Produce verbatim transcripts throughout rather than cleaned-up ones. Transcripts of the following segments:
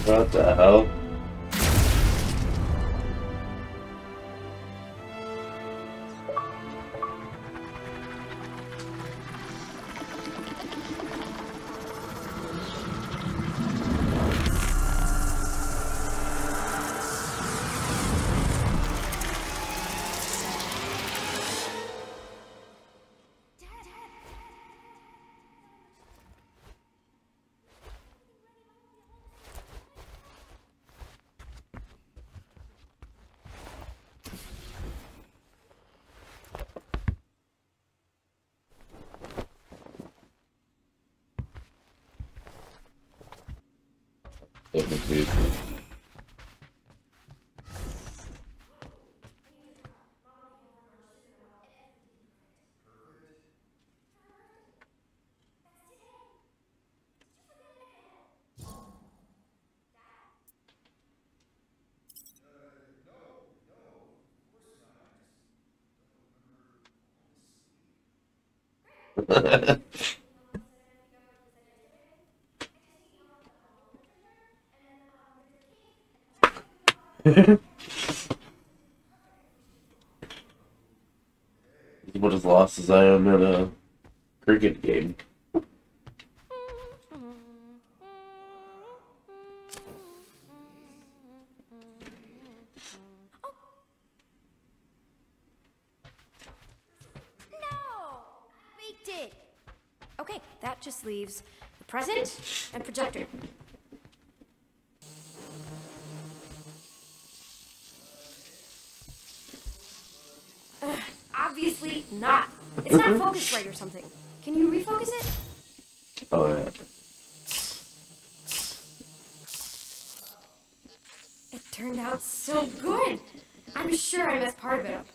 What the hell? Dude. He's about as lost as I am in a cricket game. Okay, that just leaves the present and projector. Ugh, obviously not. It's not focused right or something. Can you refocus it? Oh yeah. It turned out so good. I'm sure I messed part of it up.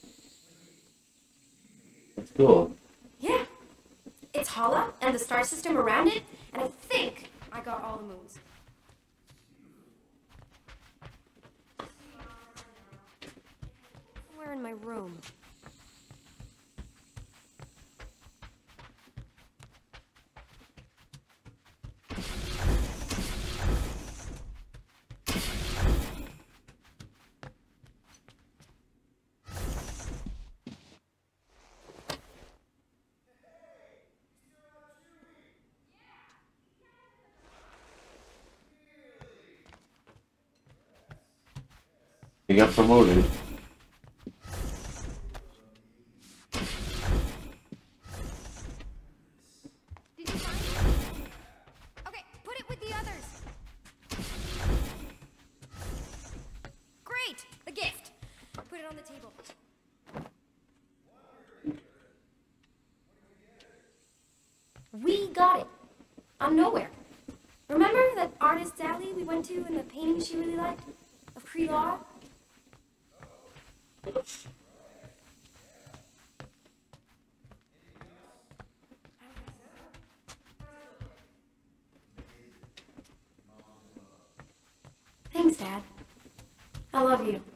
That's cool. Yeah. It's Hala and the star system around it, and I think I got all the moons. Somewhere in my room. He got promoted. Did you find it? Okay, put it with the others. Great! The gift. Put it on the table. We got it. Out of nowhere. Remember that artist's alley we went to and the painting she really liked? Of Pre-Law? Thanks, Dad. I love you.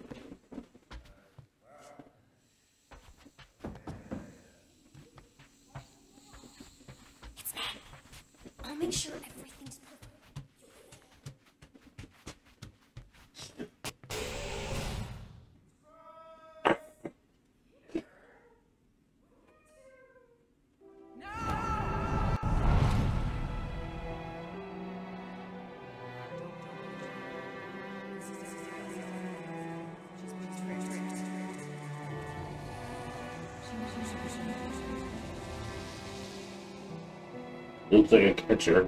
It's Matt. I'll make sure everything's perfect. Looks like a catcher.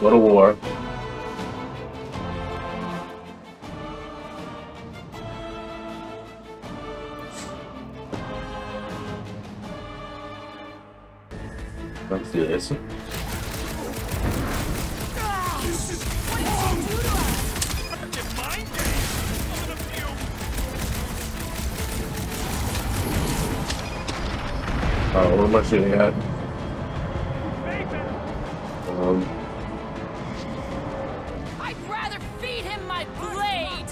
Go to war. Let's do this. Oh, what am I shooting at? Um. I'd rather feed him my blade!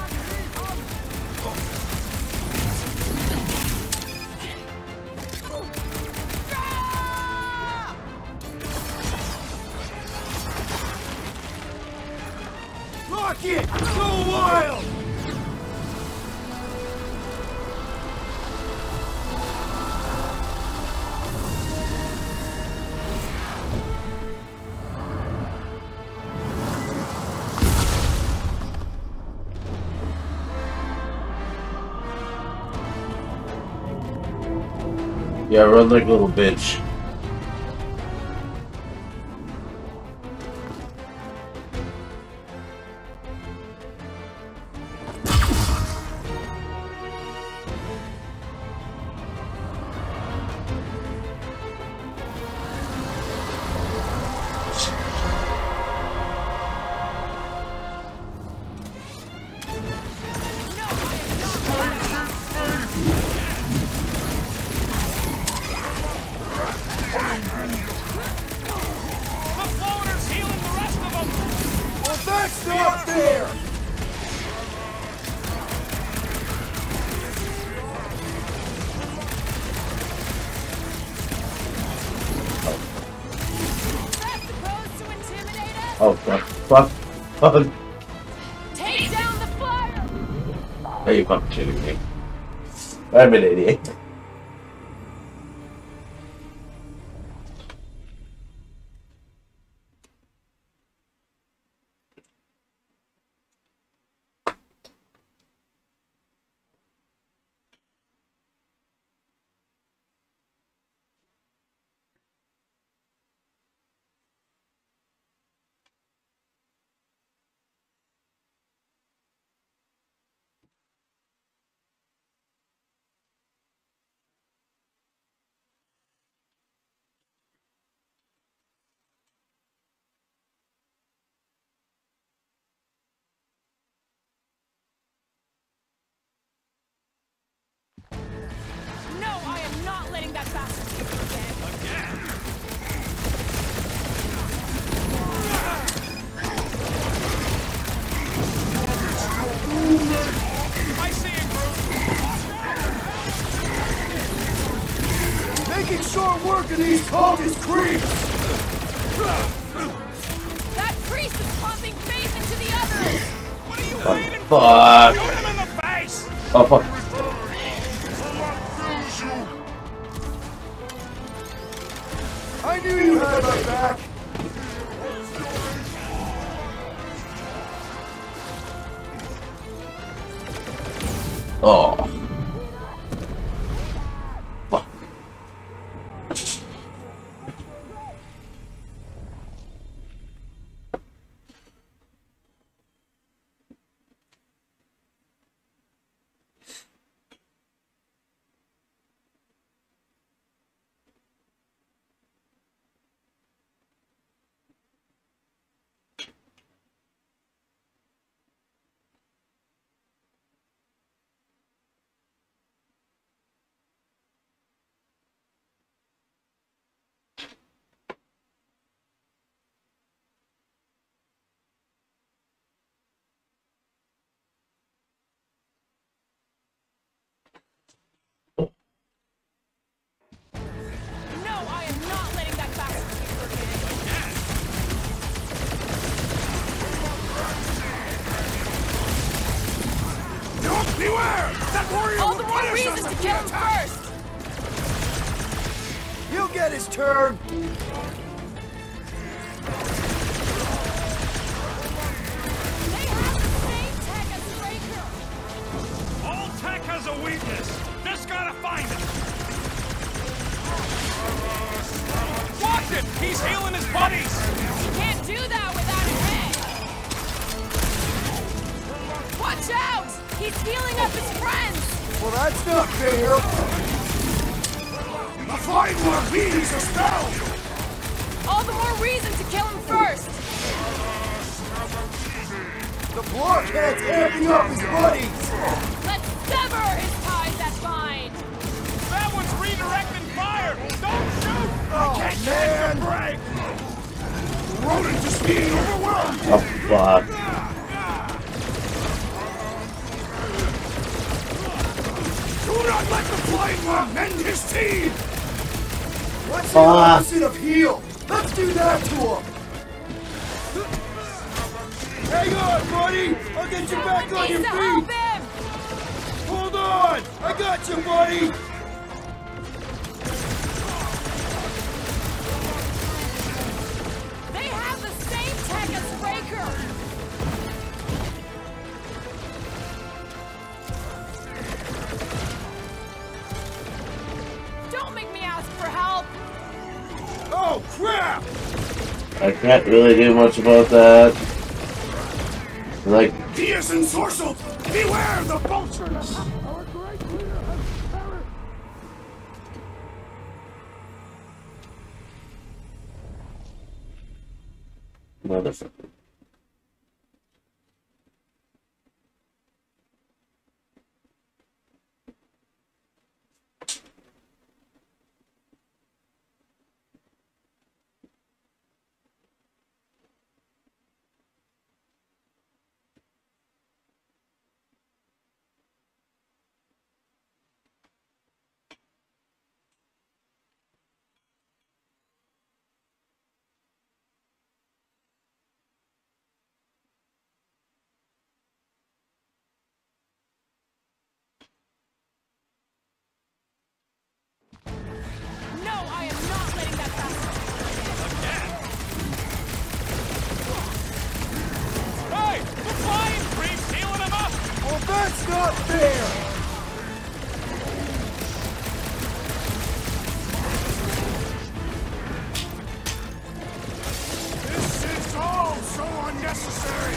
Rocket! Go wild! Yeah, run like a little bitch. That's not fair! That's supposed to intimidate us? Oh, fuck. Fuck. Fuck. Take down the fire! Are you fucking shitting me? I'm an idiot. No, I am not letting that bastard kick you again. Again? I see it, Groot. Making short work of these cultist creeps! That priest is pumping faith into the others! What are you Oh, waiting fuck. for? Shoot him in the face! Oh, fuck. I knew you had my back! Oh. Fuck. No, I am not letting that bastard kick you again. Don't beware! That warrior All will the more punish us reason to if we kill him attack. first! He'll get his turn! They have the same tech as Straker! All tech has a weakness! Just gotta find it! Watch it! He's healing his buddies! He can't do do that without a head! Watch out! He's healing up his friends! Well, that's not fair! The flying one needs a spell! All the more reason to kill him first! The blockhead's amping up his buddies! Let's sever his ties that bind! That one's redirecting fire! Don't shoot! Oh, Can't man! catch the break! Rodent is being overwhelmed! Oh, fuck. Do not let the flying one mend his teeth! What's the Ah. opposite of heal? Let's do that to him! Hang on, buddy! I'll get you back on your Needs to help feet! him! Hold on! I got you, buddy! They have the same tech as Breaker! Don't make me ask for help! Oh, crap! I can't really do much about that. Like, He is ensorcelled! Beware the vultures! motherfucker. No, I am not letting that bastard Hey! The flying creep's healing him up! Well, that's not fair! This is all so unnecessary!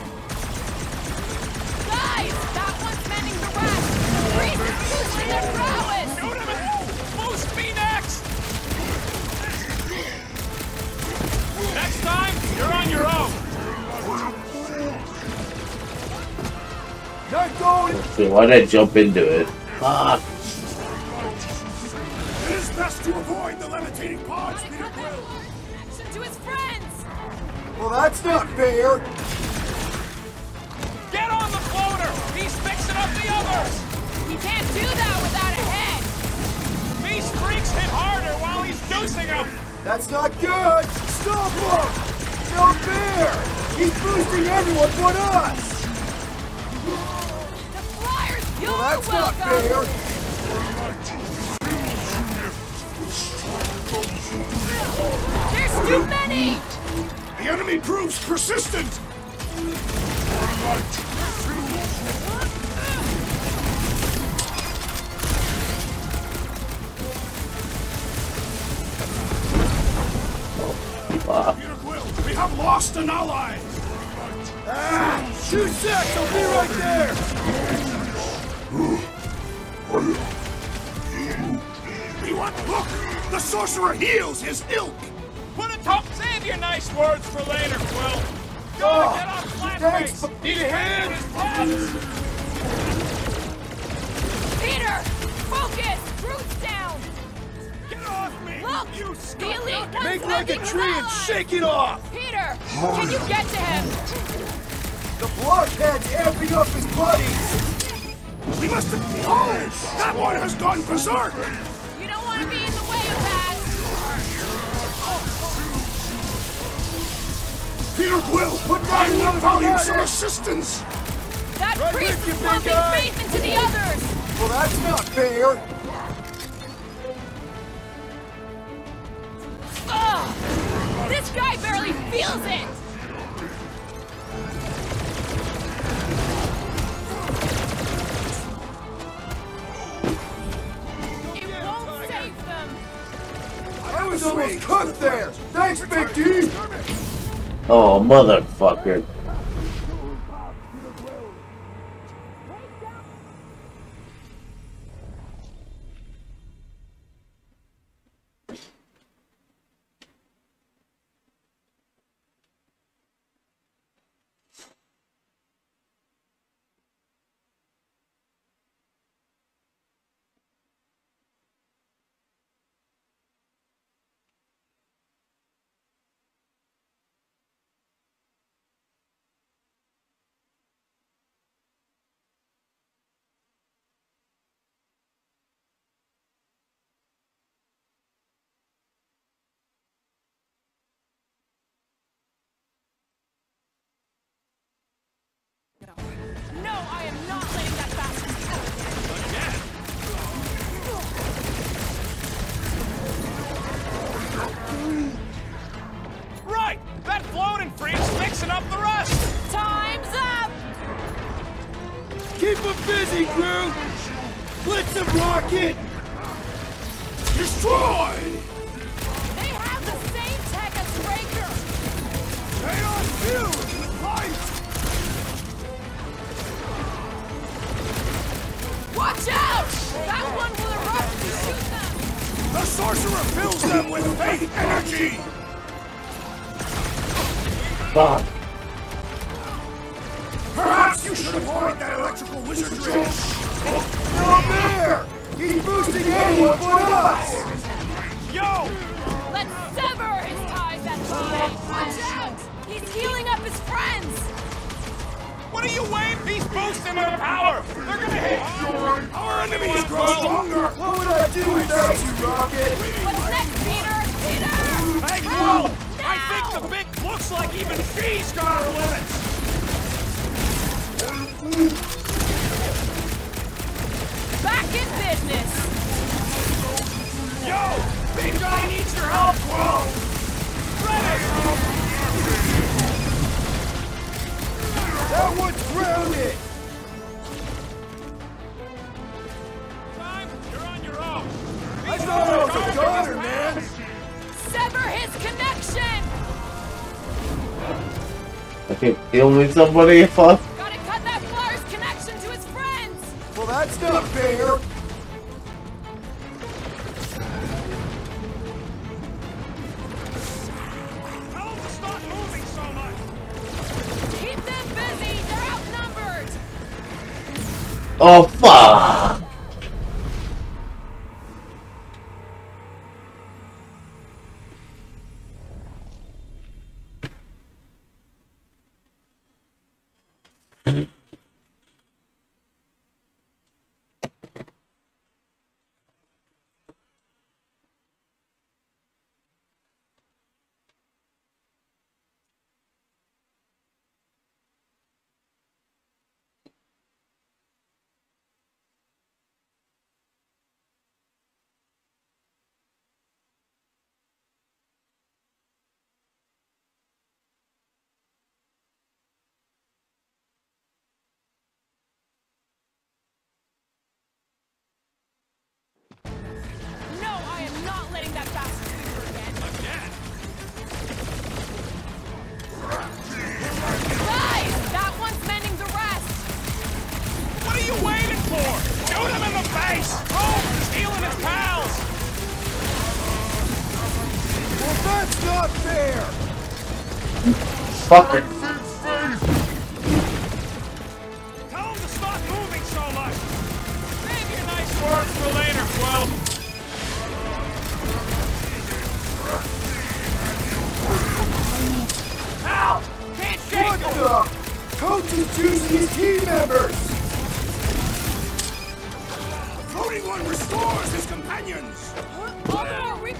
Guys, that one's mending the rest! Priest is boosting their prowess! Shoot him and boost me next! Next time, you're on your own! Not going! Let's see, why did I jump into it? Fuck. It is best to avoid the levitating pods, I Peter cut that Quill! Lord's connection to his friends! Well, that's not fair! Get on the floater! He's fixing up the others! He can't do that without a head! These freaks hit harder while he's dosing them! That's not good! Stop him! No fair! He's boosting everyone but us! The Flyers, you're Well, that's welcome! not fair! There's too many! The enemy proves persistent! Fuck. Peter Quill, we have lost an ally! Ah! Shoot sacks! I'll be right there! You want look! The sorcerer heals his ilk! Put a top save your nice words for later, Quill! Gotta Oh, get on flat thanks, face! but- Need a hand? Peter! Focus! Roots down! Get off me! Look! You The scum! elite one's Make like a mending tree and allies! shake it off! Peter! Can you get to him? The blockhead's amping up his buddies! We must have... Oh! That one has gone berserk! You don't want to be in the way of that! Peter Quill, put down one value some assistance! That Right priest with you, is big pumping guy. faith into the others! Well, that's not fair! Ugh! This guy barely feels it! It won't save them! I was almost cooked there! Thanks, Big D! Oh, motherfucker. No, I am not letting that bastard go again. Right! That floating freak's mixing up the rest! Time's up! Keep them busy, crew! Blitz them, rocket! Destroy! They have the same tech as Raker! Stay on field! Light! Watch out! That one will erupt if you shoot them! The sorcerer fills them with faith energy! Fuck. Perhaps you should avoid that electrical wizardry! Down there! He's boosting anyone but us! Yo! Let's sever his ties that bind! Watch out! He's healing up his friends! What are you waiting? He's boosting their power! They're gonna hit! Our enemies grow stronger! What would I do without you, Rocket? What's next, Peter? Peter! Hey, no! I think the big looks like even she's got her limits! Back in business! Yo! Big guy needs your help, Quill! Ready! That one's grounded! Time, you're on your own! I thought I was a daughter, man! Sever his connection! Okay, kill me somebody, fuck. Gotta cut that Flar's connection to his friends! Well, that's not fair! Tell them to stop moving so much! Keep them busy! They're outnumbered! Oh, fuck. No, I am not letting that bastard figure again! Again? Guys! That one's mending the rest! What are you waiting for? Shoot him in the face! Oh, he's healing his pals! Well, that's not fair! Fucker. Tell him to stop moving so much! Save your nice words for later, Quill! Ow! Can't shake What him! the? Coach is choosing his team members! The floating one restores his companions! Oh, more re-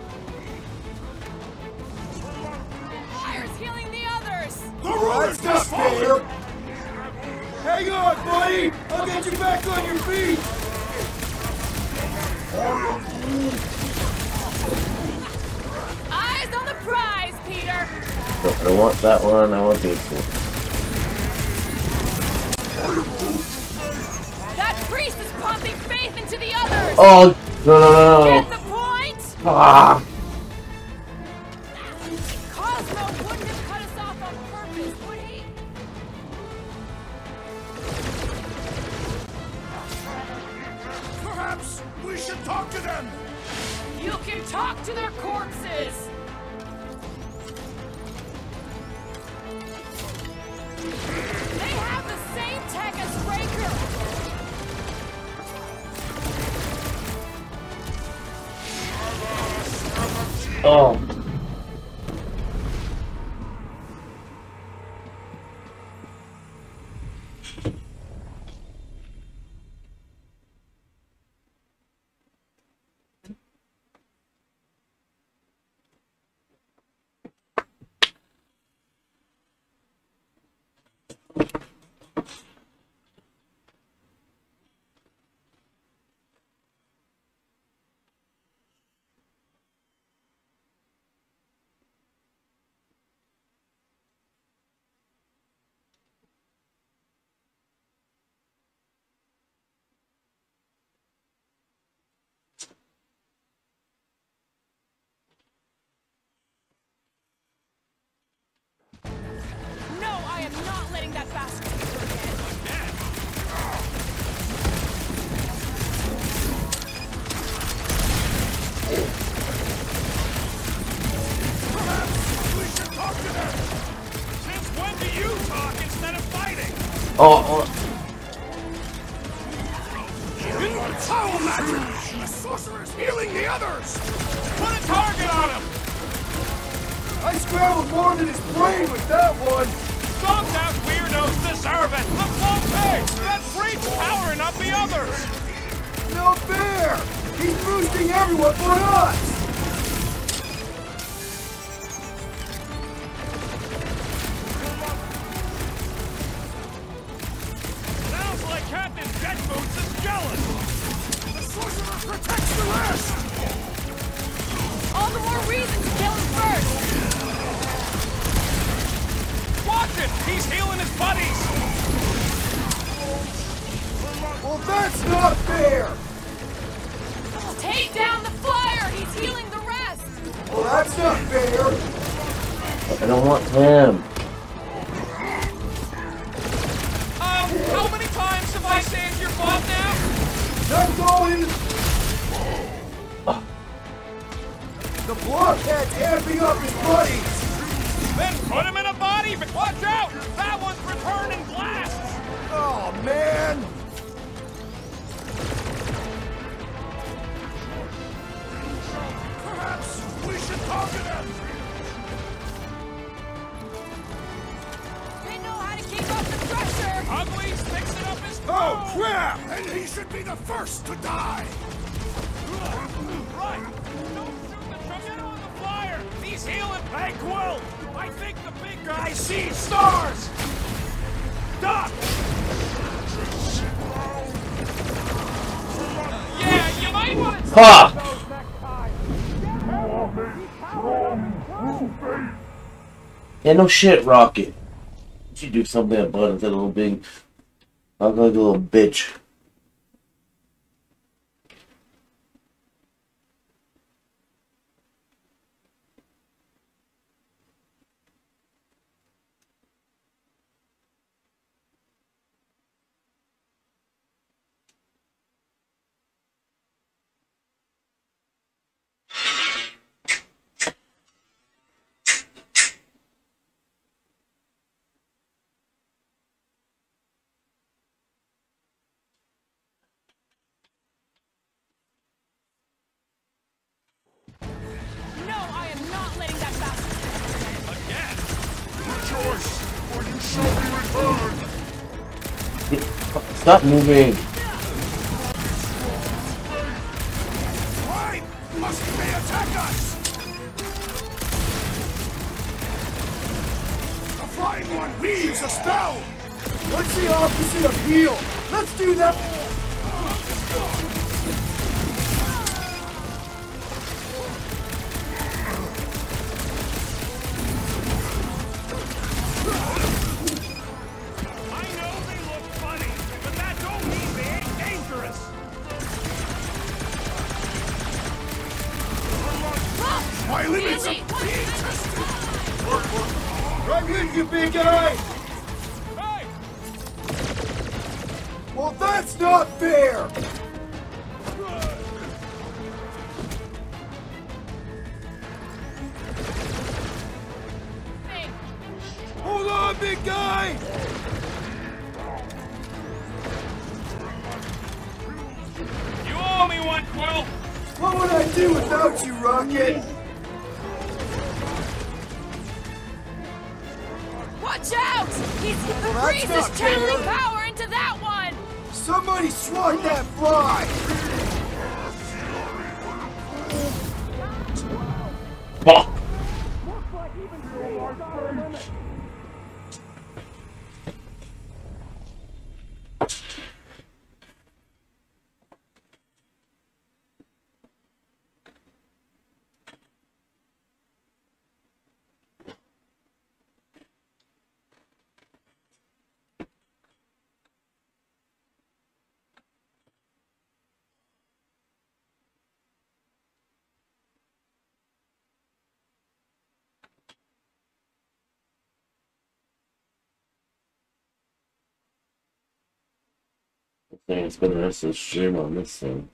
Fire's healing the others! The ruler's That's not fallen! fair! Hang on, buddy! I'll get you back on your feet! Eyes on the prize, Peter! I want that one, I want this one. That priest is pumping faith into the others! Oh, no, no, no, Get no. the point? Ah. Cosmo wouldn't have cut us them! You can talk to their corpses! They have the same tech as Raker! Oh. No, I am not letting that bastard again! Perhaps we should talk to them! Since when do you talk instead of fighting? Oh, oh. Foul magic! The sorcerer's healing the others! Put a target on him! I scrambled more than his brain with that one! Some that weirdos deserve it! The full pig! Let Breach power and not the others! No fair! He's boosting everyone but us! Sounds like Captain Jet Boots is jealous! The sorcerer protects the rest! All the more reason to kill him first! Watch it! He's healing his buddies! Well, that's not fair! Take down the flyer! He's healing the rest! Well, that's not fair! I don't want him. Um, how many times have I saved your butt now? Not going! The blockhead's amping up his buddies! Then put him in a body, but watch out! That one's returning blasts! Oh, man! Perhaps we should talk to them! They know how to keep up the pressure! Ugly's fixing up his Oh, foe! crap! And he should be the first to die! Right! Don't shoot the truck! Get on the flyer! He's healing! Hey, Quill! I think the big guy sees stars! Duck! Yeah, you might want to Ha! those next time! Yeah, no shit, Rocket. You should do something about it, that little big. I look like a little bitch. No, I am not letting that bastard Again! Rejoice, or you shall be returned! Stop moving. Why must they attack us? The flying one weaves a spell! What's the opposite of heal? Let's do that! I know they look funny, but that don't mean they ain't dangerous! My limits are being tested! Right with you, big guy! Hey! Well, that's not fair! big guy! You owe me one, Quill! What would I do without you, Rocket? Watch out! He's the Well, that's breeze not is channeling fair. power into that one! Somebody swat that fly! Fuck! I think it's been the rest of the stream on this thing.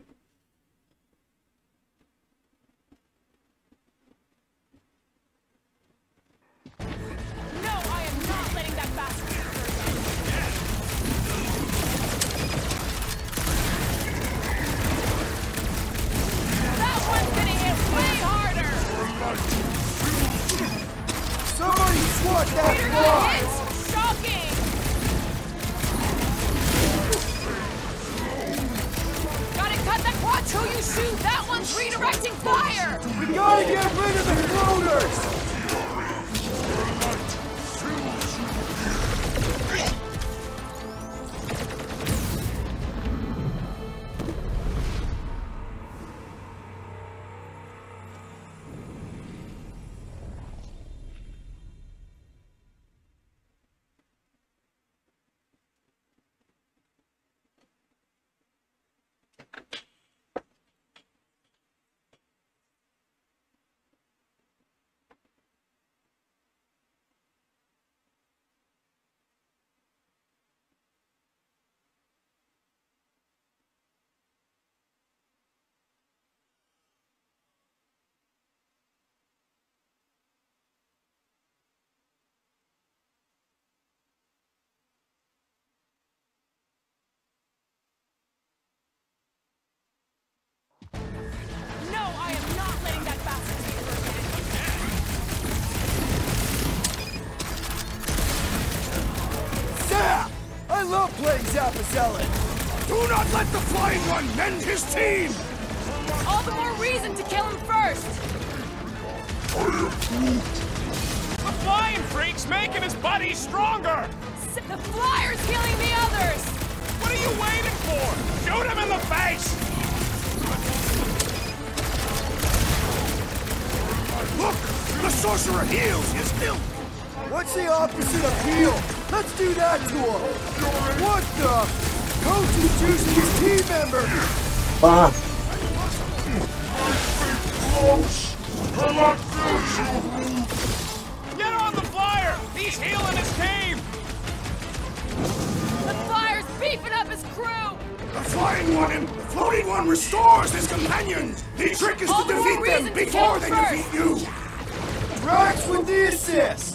No, I am not letting that bastard get That one's gonna hit way harder! Somebody swat that Peter got fly! hit! Shocking! Gotta cut that quattro you shoot! That one's redirecting fire! We gotta get rid of the floaters! No, I am not letting that bastard get Zap! I love playing Zappazellan! Do not let the flying one mend his team! All the more reason to kill him first! The flying freak's making his buddies stronger! The flyer's killing the others! What are you waiting for? Shoot him in the face! Look! The sorcerer heals his ilk! What's the opposite of heal? Let's do that to him! What the? Coach is juicing his team member! Fuck! Get on the flyer! He's healing his team! The flyer's beefing up his crew! The flying one and the floating one restores his companions! The trick is All to the more defeat them reason to before kill they first. defeat you! Drax with the assist!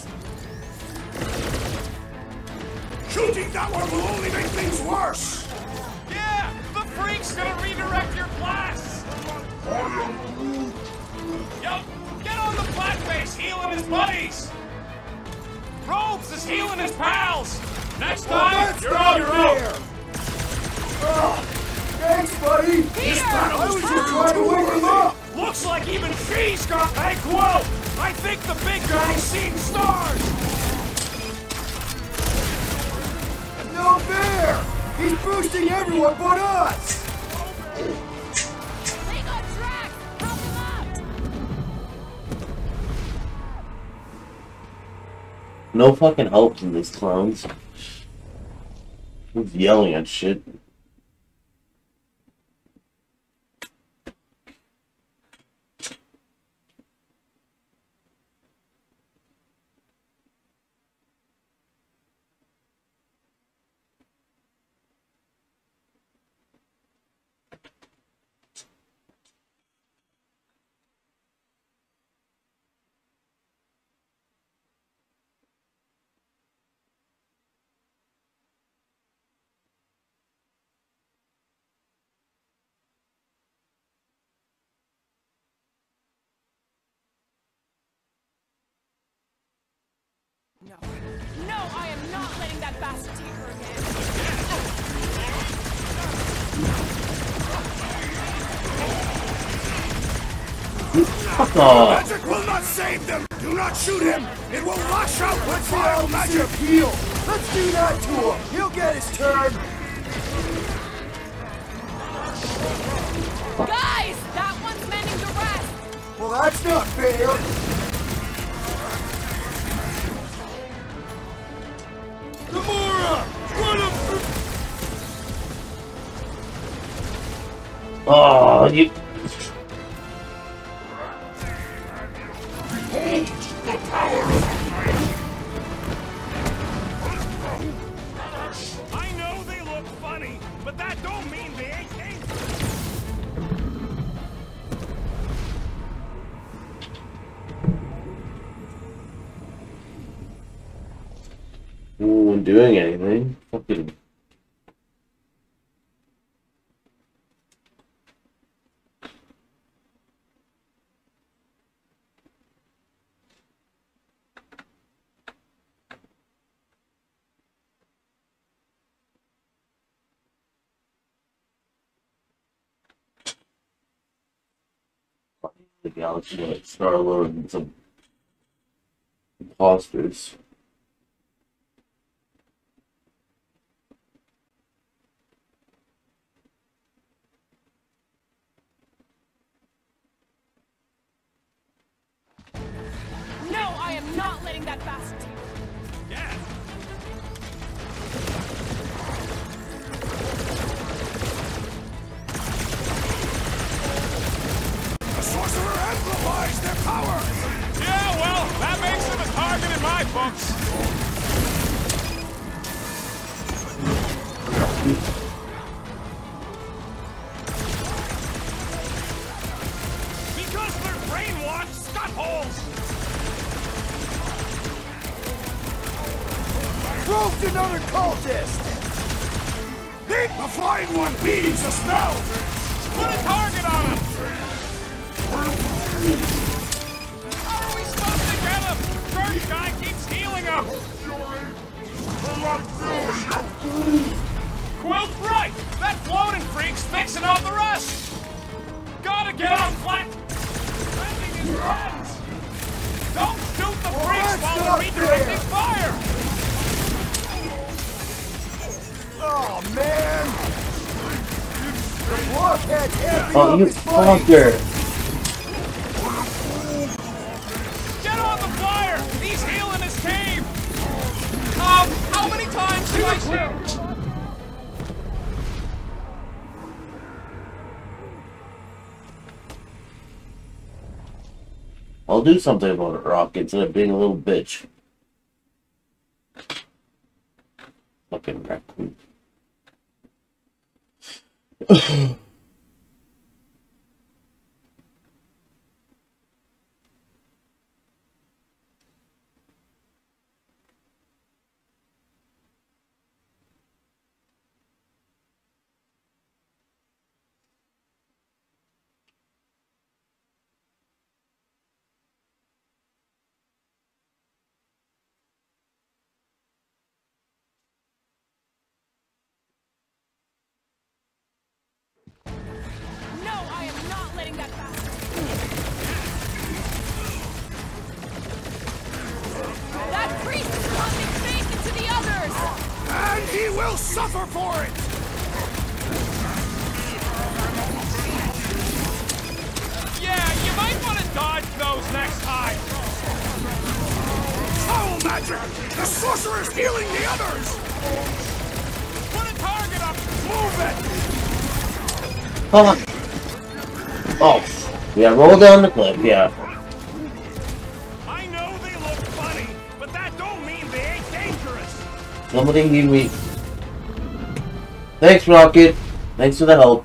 Shooting that one will only make things worse! Yeah! The freak's gonna redirect your blasts! Yup! Get on the flat base, healing his buddies! Robes is healing his pals! Next Well, time, that's you're not on your own! fair! Ah, thanks, buddy! Peter! I was just trying to wake him up! Looks like even she's got a quote! I think the big guy's seen stars! No fair! He's boosting everyone but us! They got Drax! Help him out! No fucking help from these clowns. Who's yelling at shit? No. No, I am not letting that bastard take her again. Fuck off. Magic will not save them! Do not shoot him! It will lash out with Let's see vile how magic! magic heal. Let's do that to him. He'll get his turn. Guys, that one's mending the rest. Well, that's not fair. Gamora! Run him through! Oh, you. I know they look funny, but that don't mean they ain't dangerous! No one doing anything. Fucking. The galaxy like Star-Lord and some imposters. No, I am not letting that bastard take her. Yeah! The sorcerer amplifies their power! Yeah, well, that makes him a target in my books! Because they're brainwashed scut-holes! Roped another cultist! The flying one beats the spell! Put a target on him! How are we supposed to get him? First guy keeps healing him! Quilt's right! That floating freak's fixing up the rest! Gotta get on flat! Defending his friends! Don't shoot the freaks that's while not we're redirecting fair. fire! Oh, man! The blockhead amping Oh, up you his fight! fucker! Get on the flyer! He's healing his team! Um, how many times do I shoot? I'll do something about it, Rock, instead of being a little bitch. Fucking raccoon. No, I am not letting that bastard. That priest is pumping faith into the others! And he will suffer for it! Yeah, you might want to dodge those next time! Foul magic! The sorcerer's healing the others! Put a target up! Move it! Hold on. Oh, yeah, roll down the cliff, yeah. I know they look funny, but that don't mean they ain't dangerous! Somebody need me. Thanks, Rocket. Thanks for the help.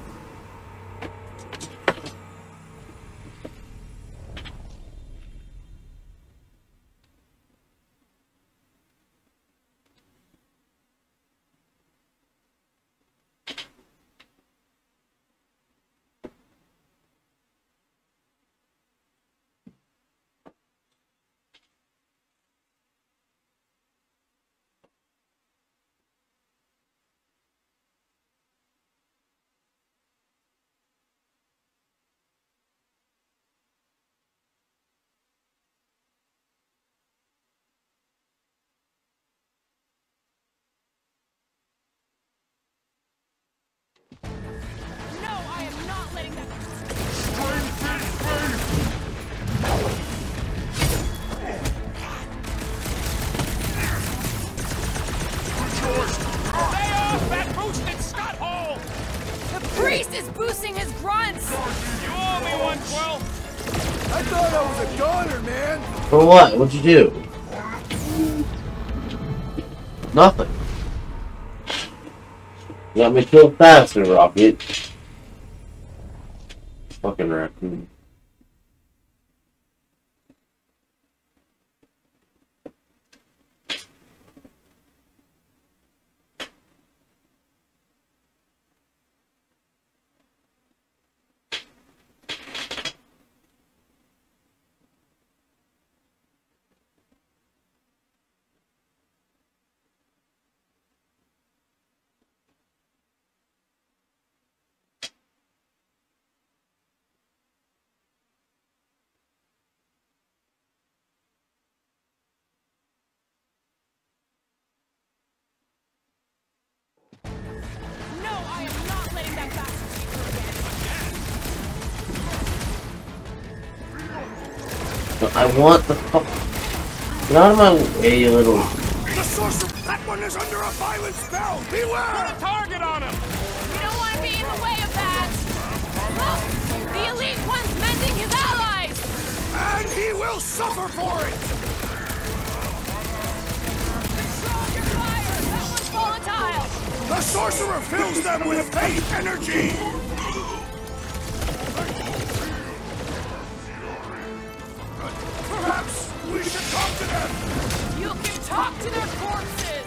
I thought I was a goner, man. For what? What'd you do? Nothing. You got me killed faster, Rocket. Fucking raccoon. No, I am not letting that bastard see her again. I want the fuck. Get out of my way, you little. The sorcerer! That one is under a violent spell! Beware! Put a target on him! We don't want to be in the way of that! Look! The Elite One's mending his allies! And he will suffer for it! Control your fire! That one's volatile! The sorcerer fills them with faith energy! Perhaps we should talk to them! You can talk to their corpses!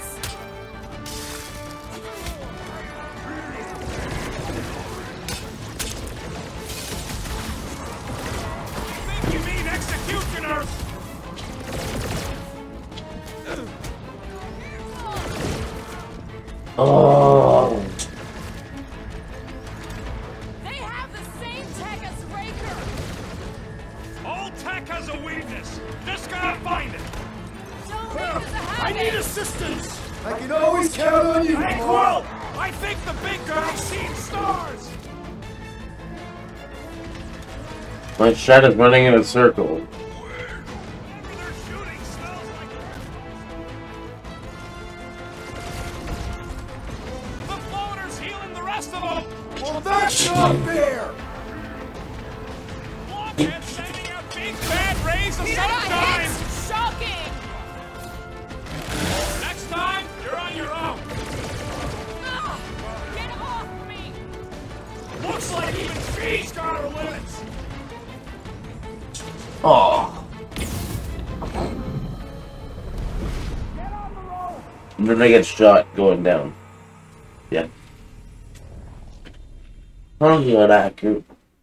I think you mean executioners! Oh. They have the same tech as Raker! All tech has a weakness. Just gotta find it. Don't make this a I habit! need assistance. I can always count on you, Hey, boy. Quill! I think the big guy's seen stars. My shot is running in a circle. Whatever they're shooting smells like. The floater's healing the rest of them. Well, that's not fair! Blockhead sending out big bad rays of You're some not kind. hit! Shocking! Next time, you're on your own. Ah, get off me! Looks like even she's got her limits. Oh. And then I get shot going down. Yeah. Oh, yeah, that cool.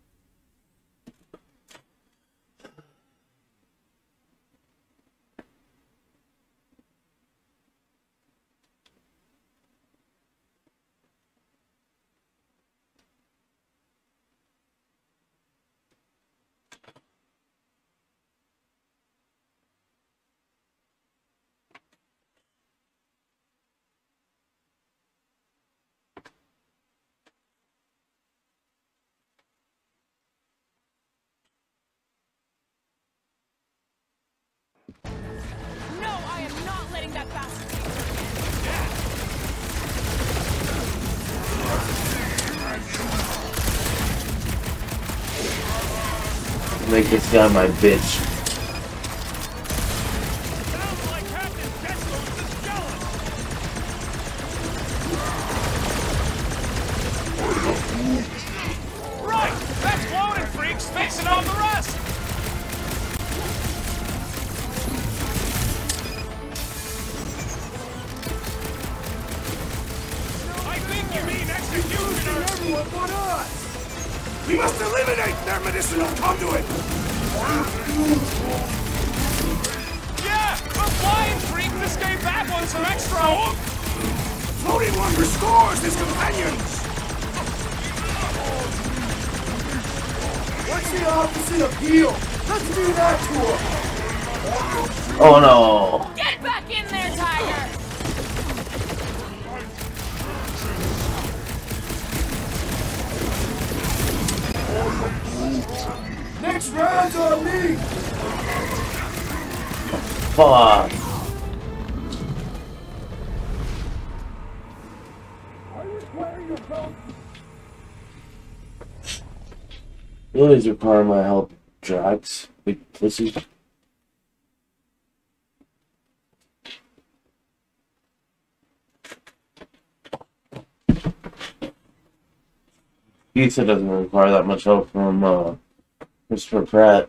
No, I am not letting that bastard see her again. Make this guy my bitch. Sounds like Captain Deathloop is jealous. Right! That floating freak's fixing on the rest! I think you mean executioners! Everyone but us! We must eliminate their medicinal conduit! Yeah! The flying freak just gave that one some extra oomph! Floating one restores his companions! What's the opposite of heal? Let's do that to him! Oh no. Get back in there, Tiger! Next round's on me! Fuck. You always require my help, Drax. Big pussy. Pizza doesn't require that much help from uh, Christopher Pratt.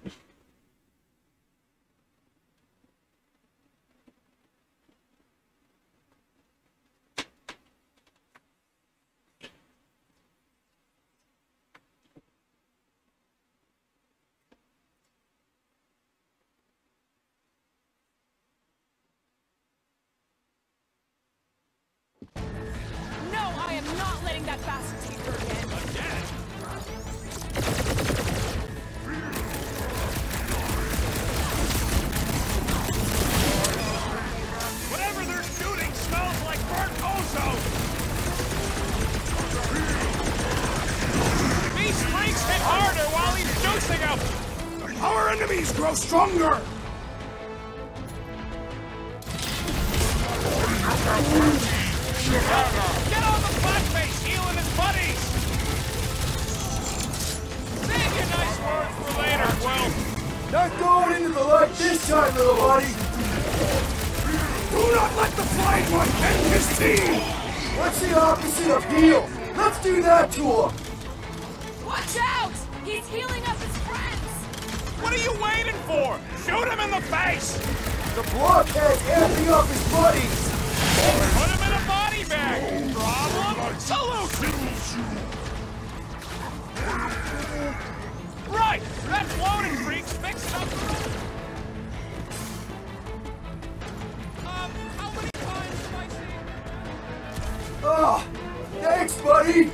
No, I am not letting that bastard take her again. Again? Whatever they're shooting smells like burnt ozone! These freaks hit harder while he's juicing them! Our enemies grow stronger! Get on the blackface, healing his buddies! Save your nice words for later, Quill! Not going into the light this time, little buddy! Do not let the flying one end his team! What's the opposite of heal? Let's do that to him! Watch out! He's healing up his friends! What are you waiting for? Shoot him in the face! The blockhead's amping up his buddies! Put him in a body bag! Problem? Solution! Right! That floating freak's fixing up the road! Um, how many times have I seen... Ah! Thanks, buddy!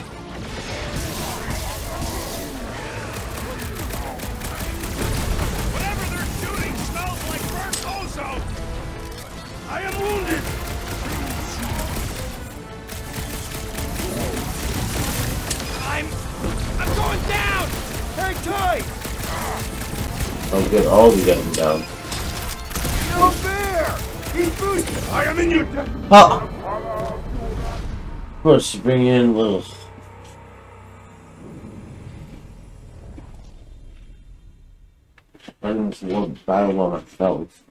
Whatever they're shooting smells like burnt ozone! I am wounded! I'm... I'm going down! Hang tight! I'll get all of you guys down. No fair! He's boosted! I am in your debt! Ah! Of course, you bring in little. I just want to battle on myself.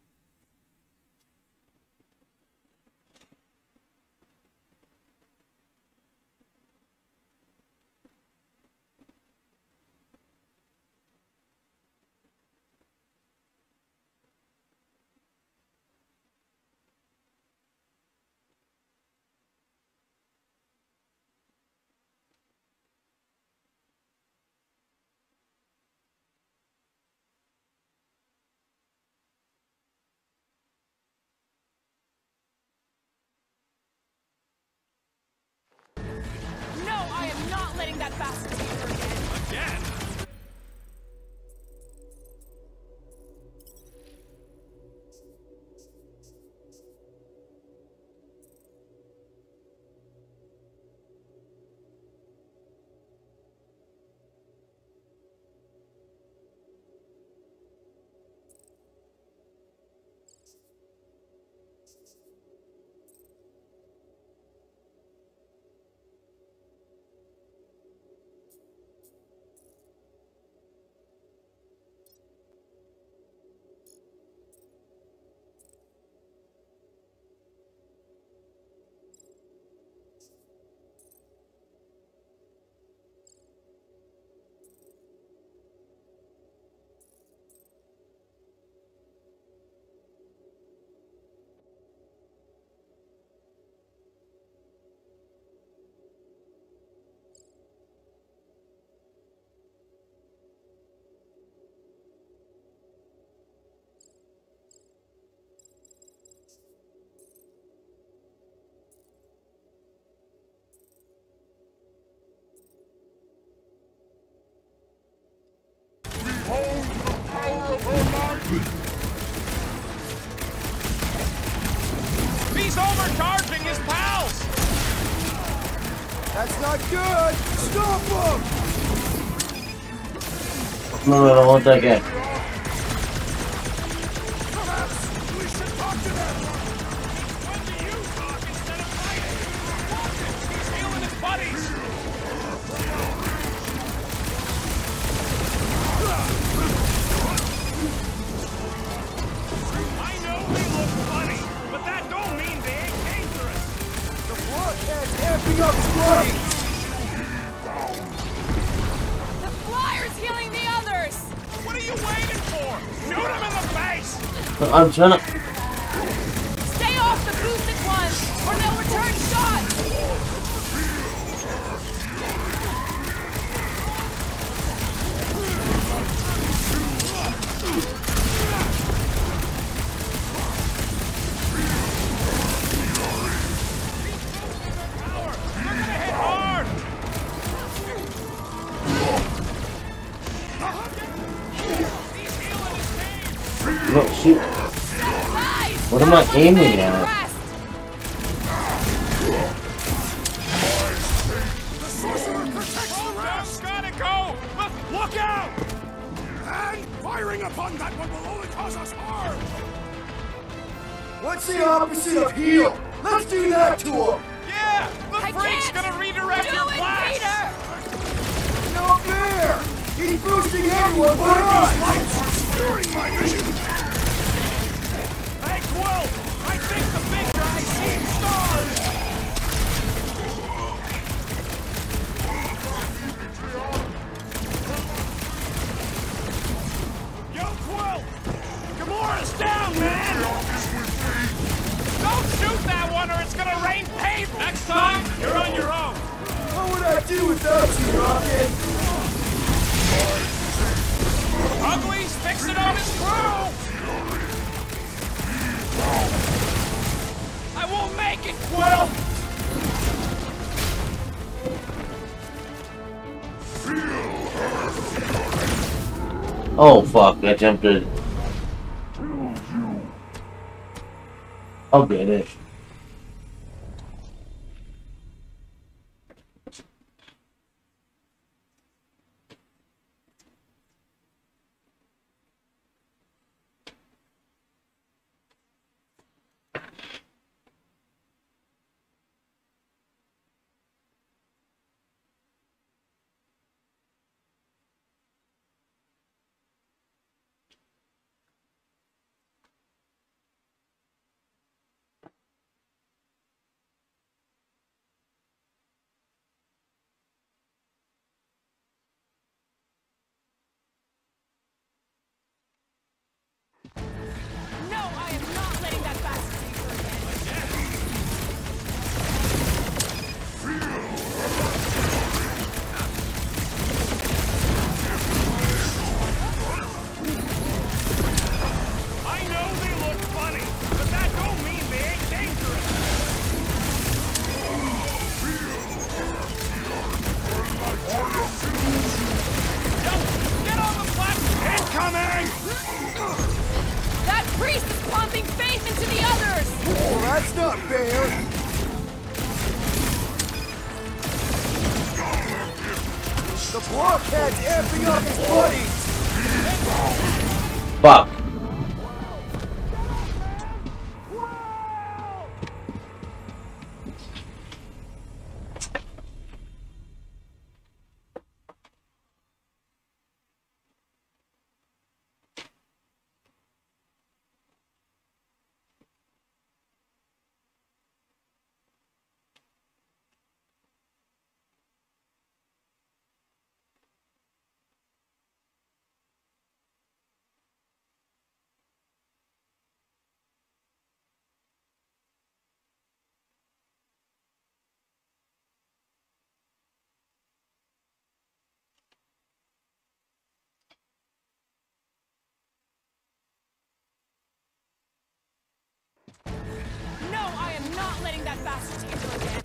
No, I am not letting that bastard take her again. Again? He's overcharging his pals! That's not good! Stop him! No, no, I don't want that guy. Perhaps we should talk to them! When do you talk instead of fighting? Watch it! He's healing his buddies! I'm trying to. Stay off the boosted ones, or they'll return shots! No, shoot. What am I aiming at? The sorcerer protects the rest! Gotta go! Look, look out! And firing upon that one will only cause us harm! What's the opposite of heal? Let's do that to him! Yeah! The I freak's can't gonna redirect do your it, blast! Peter! No fair! He's boosting everyone but us! Lights are obscuring my vision! Hey, Quill! I think the big guy sees stars! Yo, Quill! Gamora's down, man! Don't shoot that one or it's gonna rain paint! Next time, you're on your own! What would I do without you, Rocket? Ugly's fixing on his crew! I won't make it, Quill! Oh fuck! I jumped it. I'll get it. No, I am not letting that bastard take her again. I know they look funny, but that don't mean they ain't dangerous. Yo, get on the platform! Incoming! That priest is pumping faith into the others! Well, that's not fair! The blockhead's amping up his buddies! Fuck. No, I am not letting that bastard take her again.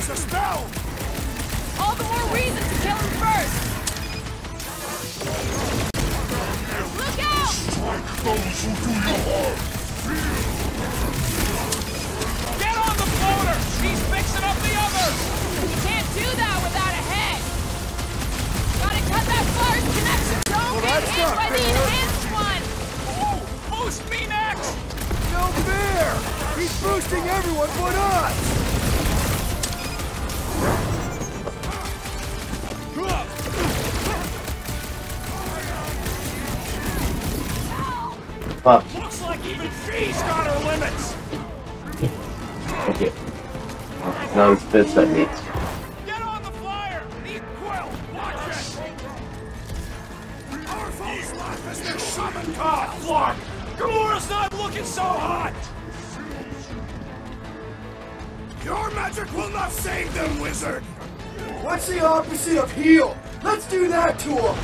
breaks a spell! All the more reason to kill him first! Look out! Get on the floater! He's fixing up the others! You can't do that without a head! Gotta cut that fire's connection! Don't Well, get that's hit not by the fair. enhanced one! Ooh, boost me next! No fair! He's boosting everyone but us! Fuck. Looks like even she's got her limits! Okay. Now he's pissed at me. Get on the flyer! Need Quill! Watch it! Our foe's life has been summoned! Ah, fuck! Gamora's not looking so hot! Your magic will not save them, wizard! What's the opposite of heal? Let's do that to him!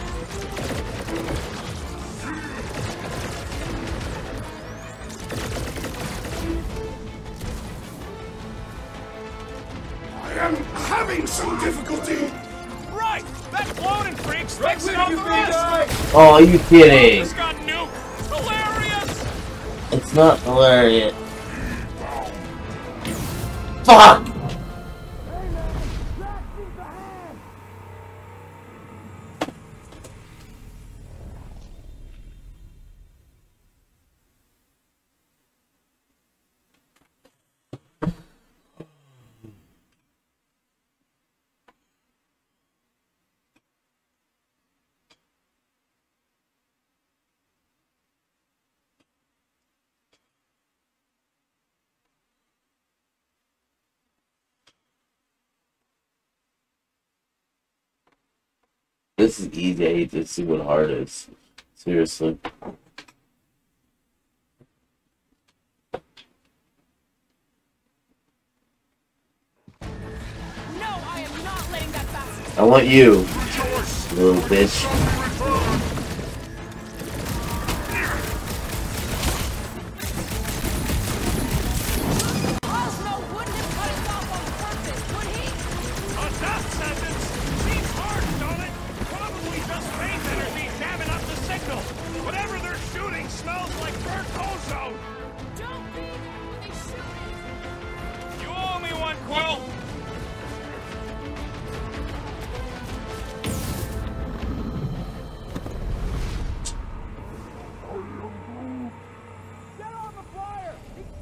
I am having some difficulty! Right! That floating freak's fixing up the rest! Oh, are you kidding? This got nuked! Hilarious! It's not hilarious. Fuck! This is easy. I hate to see what hard is. Seriously. No, I am not letting that bastard. I want you, little bitch. Osmo wouldn't have cut us off on purpose, would he? A death sentence! Seems harsh, don't it? Probably just phase energy jamming up the signal. Whatever they're shooting smells like burnt ozone. Don't be there when they shoot it! You owe me one, Quill. Get on the flyer!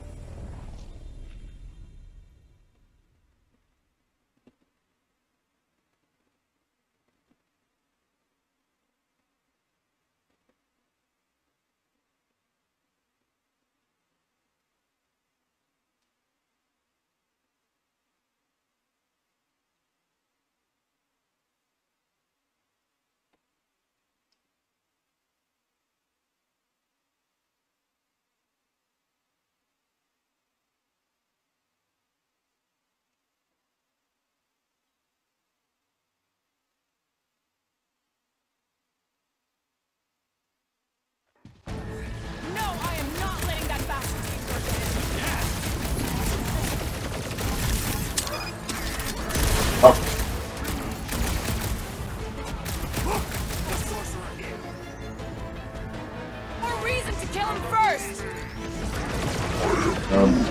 No, I am not letting that bastard keep working. Oh, More reason to kill him first! um.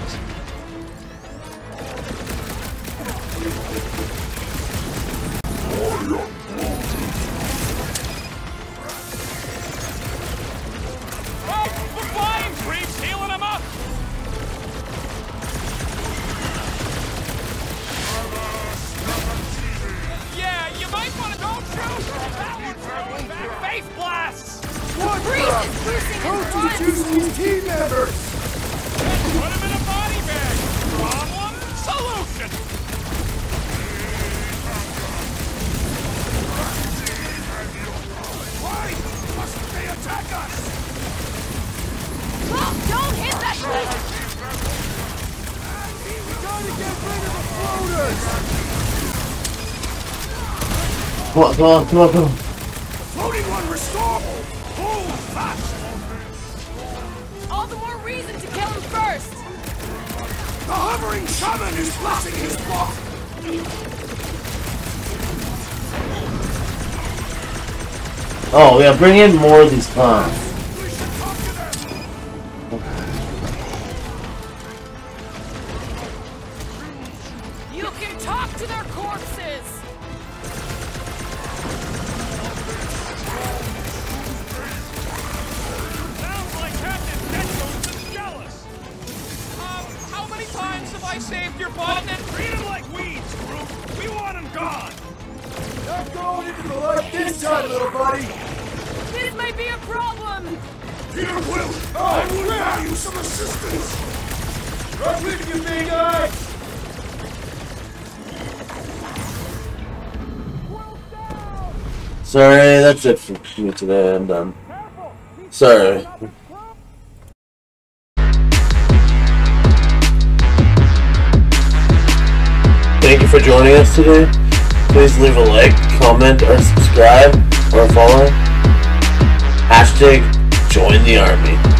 Oh, the flying creep's healing him up! Yeah, you might want to don't shoot! That one's going back! Face blasts! What Freeze the? is boosting his Coach front! is using his team members! Put him in a body bag! Problem? Solution! Why must they attack us? Well, don't hit that thing! Gotta get rid of the floaters! Come on, come on, come on, come on. Floating one restorable! Hold fast! All the more reason to kill him first! The hovering shaman is blessing his flock! Oh yeah, bring in more of these clowns. You can talk to their corpses! Sounds like Captain Petco's is jealous. Um, how many times have I saved your butt and treat him like weeds, Groot? We want him gone. Not going into the light this time, little buddy. This may be a problem! Peter Quill, I would value some assistance. Right with you, big guy. Sorry, that's it for me today. I'm done. Sorry. Thank you for joining us today. Please leave a like, comment, or subscribe, or follow. Hashtag join the army.